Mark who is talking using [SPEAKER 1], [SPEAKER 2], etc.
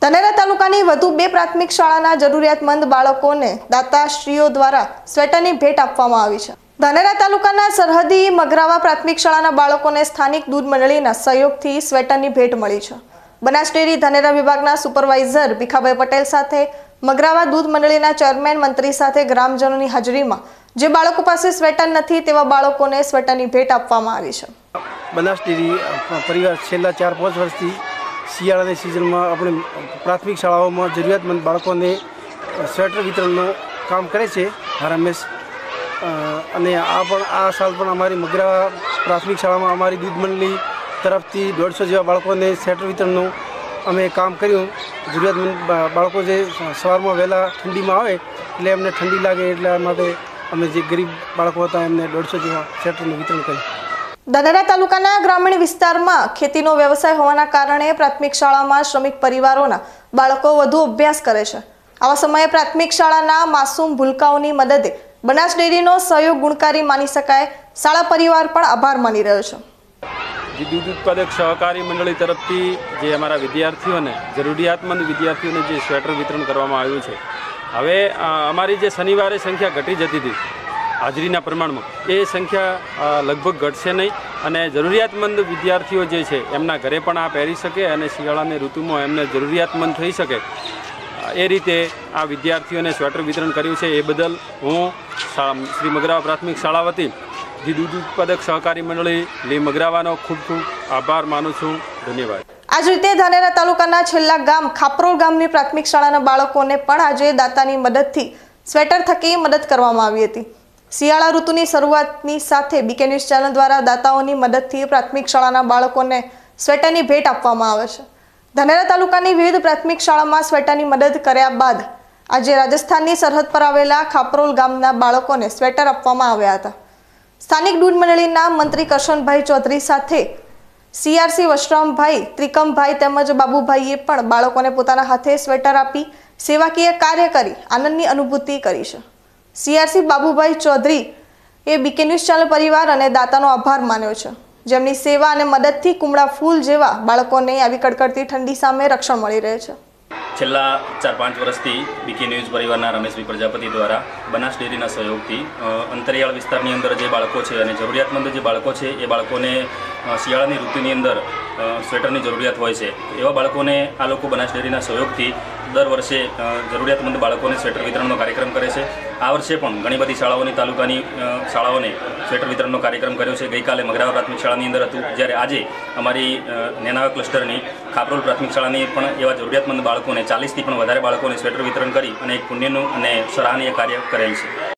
[SPEAKER 1] ધાનેરા તાલુકાની વધુ 2 પ્રાથમિક શાળાના જરૂરિયાતમંદ બાળકોને દાતાશ્રીઓ દ્વારા સ્વેટરની ભેટ આપવામાં આવી છે। ધાનેરા તાલુકાના સરહદી મગરાવા પ્રાથમિક શાળાના બાળકોને સ્થાનિક દૂધ મંડળીના સહયોગથી સ્વેટરની ભેટ મળી છે। બનાસ ડેરી ધાનેરા વિભાગના સુપરવાઇઝર ભીખાભાઈ પટેલ સાથે મગરાવા દૂધ મંડળીના ચેરમેન મંત્રી સાથે ગ્રામજનોની હાજરીમાં જે બાળકો પાસે સ્વેટર નથી તેવા બાળકોને સ્વેટરની ભેટ આપવામાં આવી છે।
[SPEAKER 2] બનાસ ડેરી પરિવાર છેલ્લા 4-5 વર્ષથી શિયાળાની સિઝનમાં આપણે પ્રાથમિક શાળાઓમાં જરૂરિયાતમંદ બાળકોને સ્વેટર વિતરણનું કામ કરે છે હંમેશ। અને આ સાલ પણ અમારી મગરાવા પ્રાથમિક શાળામાં અમારી દૂધ મંડળી તરફથી 150 જેવા બાળકોને સ્વેટર વિતરણનું અમે કામ કર્યું। જરૂરિયાતમંદ બાળકો જે સવારમાં વહેલા ઠંડીમાં આવે એટલે એમને ઠંડી લાગે એટલા માટે અમે જે ગરીબ બાળકો હતા એમને 150 જેવા સ્વેટરનું વિતરણ કર્યું।
[SPEAKER 1] ધાનેરા તાલુકાના ગ્રામીણ વિસ્તારમાં ખેતીનો વ્યવસાય હોવાના કારણે પ્રાથમિક શાળામાં શ્રમિક પરિવારોના બાળકો વધુ અભ્યાસ કરે છે। આવા સમયે પ્રાથમિક શાળાના માસૂમ ભૂલકાઓની મદદે બનાસ ડેરીનો સહયોગ ગુણકારી માની શકાય। શાળા પરિવાર પણ આભાર માની રહ્યો છે।
[SPEAKER 3] દૂધ ઉત્પાદક સહકારી મંડળી તરફથી જે અમારા વિદ્યાર્થીઓને જરૂરિયાતમંદ વિદ્યાર્થીઓને જે સ્વેટર વિતરણ કરવામાં આવ્યું છે, હવે અમારી જે શનિવારે સંખ્યા ઘટી જતી હતી હાજરીના પ્રમાણમાં, એ સંખ્યા લગભગ ઘટશે નહીં અને જરૂરિયાતમંદ વિદ્યાર્થીઓ જે છે એમના ઘરે પણ આ પહેરી શકે અને શિયાળાની ઋતુમાં એમને જરૂરિયાતમંદ થઈ શકે એ રીતે આ વિદ્યાર્થીઓને સ્વેટર વિતરણ કર્યું છે। એ બદલ હું શ્રી મગરાવા પ્રાથમિક શાળા વતી જે દૂધ ઉત્પાદક સહકારી મંડળી લી મગરાવાનો ખૂબ ખૂબ આભાર માનું છું। ધન્યવાદ।
[SPEAKER 1] આજ રીતે ધાનેરા તાલુકાના છેલ્લા ગામ ખાપરોલ ગામની પ્રાથમિક શાળાના બાળકોને પણ આજે દાતાની મદદથી સ્વેટર થકી મદદ કરવામાં આવી હતી। શિયાળા ઋતુની શરૂઆતની સાથે બીકે ન્યૂઝ ચેનલ દ્વારા દાતાઓની મદદથી પ્રાથમિક શાળાના બાળકોને સ્વેટરની ભેટ આપવામાં આવે છે। ધાનેરા તાલુકાની વિવિધ પ્રાથમિક શાળામાં સ્વેટરની મદદ કર્યા બાદ આજે રાજસ્થાનની સરહદ પર આવેલા ખાપરોલ ગામના બાળકોને સ્વેટર આપવામાં આવ્યા હતા। સ્થાનિક દૂધ મંડળીના મંત્રી કરશનભાઈ ચૌધરી સાથે સીઆરસી વશરામભાઈ, ત્રિકમભાઈ તેમજ બાબુભાઈએ પણ બાળકોને પોતાના હાથે સ્વેટર આપી સેવાકીય કાર્ય કરી આનંદની અનુભૂતિ કરી છે। સીઆરસી બાબુભાઈ ચૌધરી એ બીકે ન્યૂઝ ચેનલ પરિવાર અને દાતાનો આભાર માન્યો છે, જેમની સેવા અને મદદથી કુમળા ફૂલ જેવા બાળકોને આવી કડકડતી ઠંડી સામે રક્ષણ મળી રહે છે।
[SPEAKER 4] છેલ્લા 4-5 વર્ષથી બીકે ન્યૂઝ પરિવારના રમેશભાઈ પ્રજાપતિ દ્વારા બનાસ ડેરીના સહયોગથી અંતરિયાળ વિસ્તારની અંદર જે બાળકો છે અને જરૂરિયાતમંદ જે બાળકો છે એ બાળકોને શિયાળાની ઋતુની અંદર સ્વેટરની જરૂરિયાત હોય છે, એવા બાળકોને આ લોકો બનાસ ડેરીના સહયોગથી દર વર્ષે જરૂરિયાતમંદ બાળકોને સ્વેટર વિતરણનો કાર્યક્રમ કરે છે। આ વર્ષે પણ ઘણી બધી શાળાઓની તાલુકાની શાળાઓને સ્વેટર વિતરણનો કાર્યક્રમ કર્યો છે। ગઈકાલે મગરાવા પ્રાથમિક શાળાની અંદર હતું, જ્યારે આજે અમારી નેનાવા ક્લસ્ટરની ખાપરોલ પ્રાથમિક શાળાની પણ એવા જરૂરિયાતમંદ બાળકોને 40થી પણ વધારે બાળકોને સ્વેટર વિતરણ કરી અને એક પુણ્યનું અને સરાહનીય કાર્ય કરેલ છે।